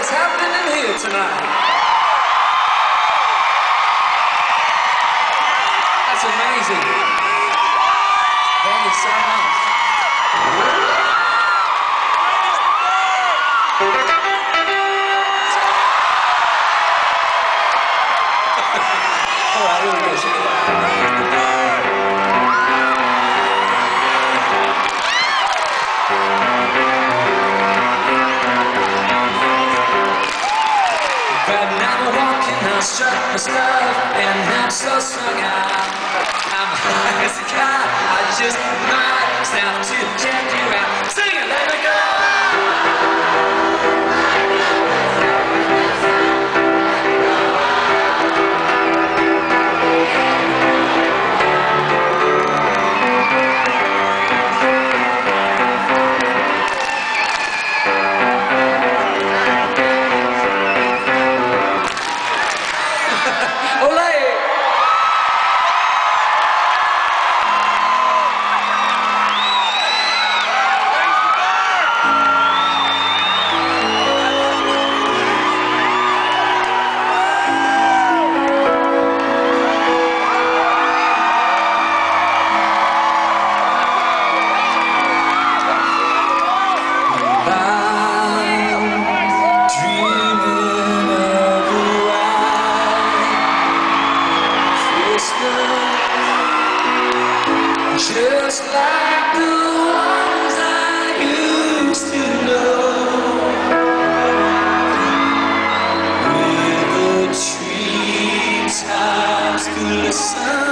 is happening in here tonight. That's amazing. Thank you so much. All right, here we go. But now I'm walking, I struck my stuff, and I'm so strung out. I'm high as a kite, I just might stop to check you out. Sing it, let me go! Just like the ones I used to know, with the treetops to listen.